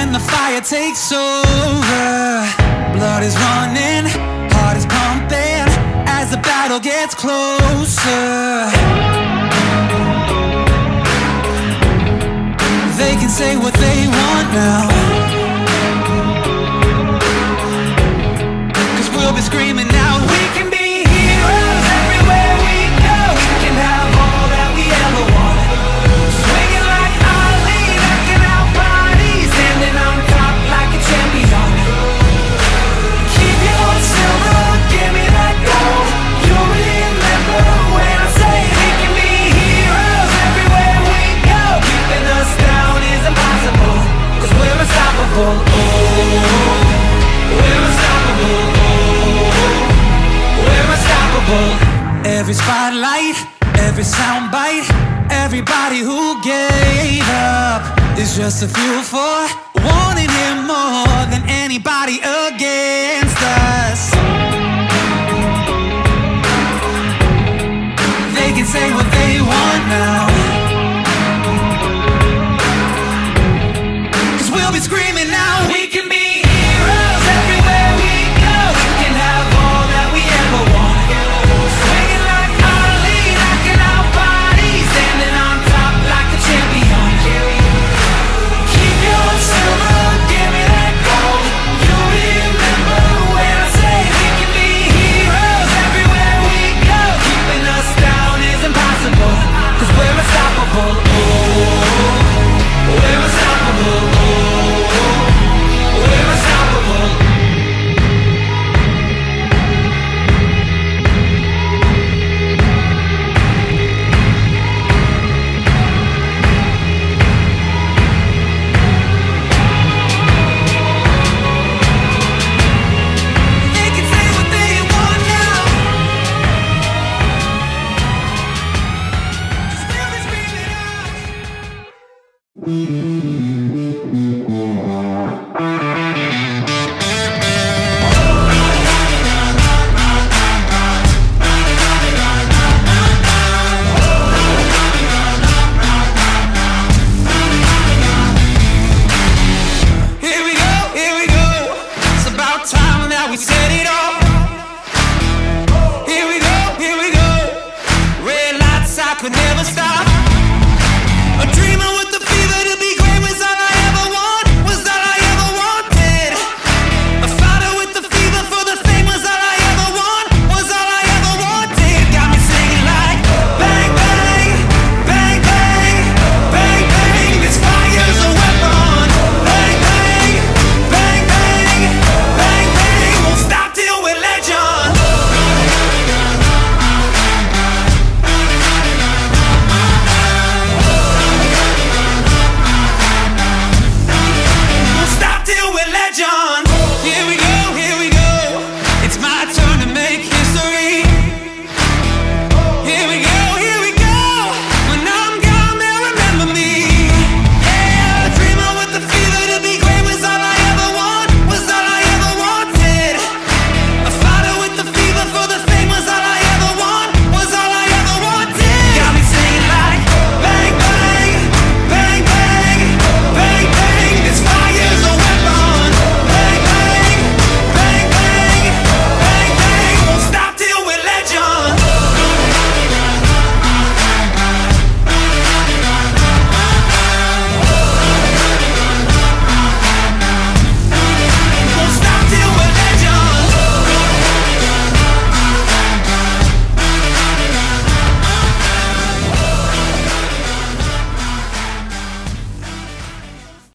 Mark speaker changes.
Speaker 1: when the fire takes over. Blood is running, heart is pumping, as the battle gets closer. They can say what they want now, 'cause we'll be screaming out, we can be heroes everywhere we go. We can have all that we ever wanted, swinging like Ali, knocking out bodies, standing on top like a champion. Keep your silver, give me that gold. You'll remember when I say we can be heroes everywhere we go. Keeping us down is impossible, 'cause we're unstoppable. Oh, we're unstoppable. We're unstoppable. Every spotlight, every soundbite, everybody who gave up is just a fuel for wanting him more than anybody against us. They can say what they want now,